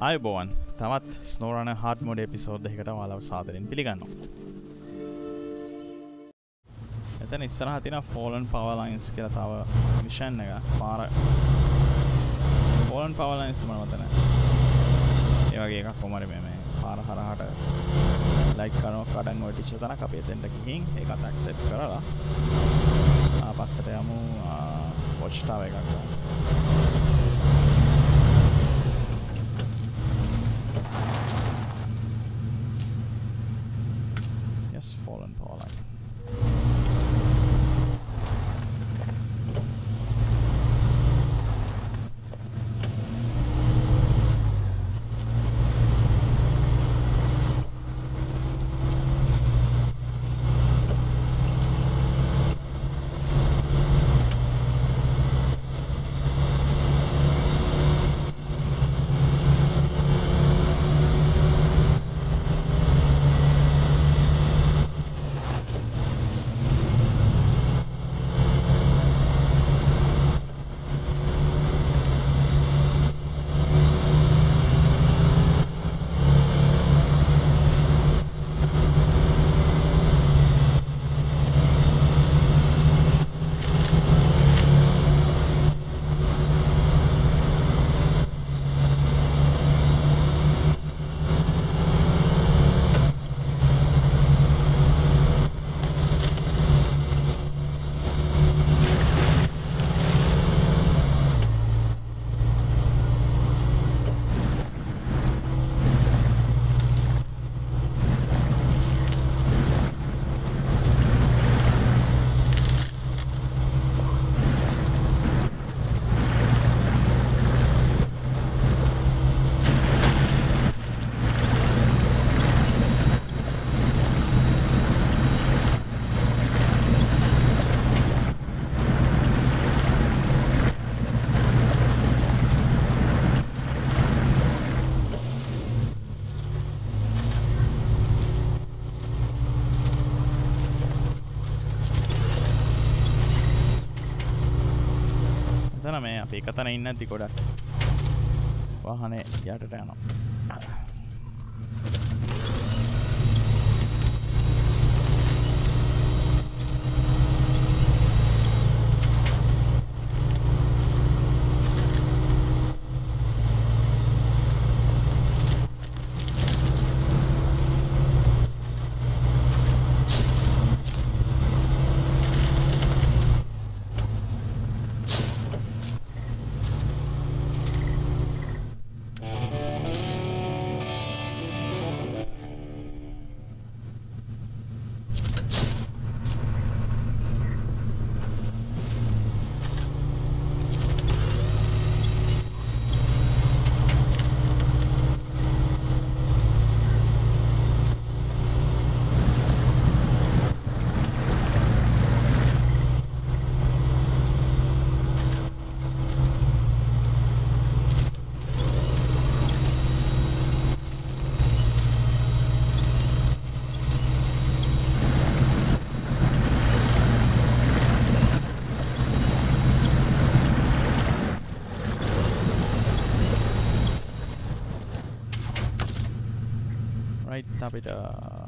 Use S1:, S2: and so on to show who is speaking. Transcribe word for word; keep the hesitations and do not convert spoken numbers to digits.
S1: ආයුබෝවන් තවත් SnowRunner hard mode episode එකකට ඔයාලව සාදරයෙන් පිළිගන්නවා. එතන ඉස්සරහා තියෙන fallen power lines කියලා තව mission එක. පාර fallen power lines මම මතන. ඒ වගේ එකක් කොහමද මේ මේ පාර හරහාට like කරනවා කඩන් ඔය ටික තනක අපි එතෙන්ට ගිහින් ඒකත් accept කරලා ආපස්සට යමු watch tower එකක් ගන්න. Fallen power line. මේ අපි එකතන ඉන්නේ නැති ගොඩක් වාහනේ යටට යනවා. අපිට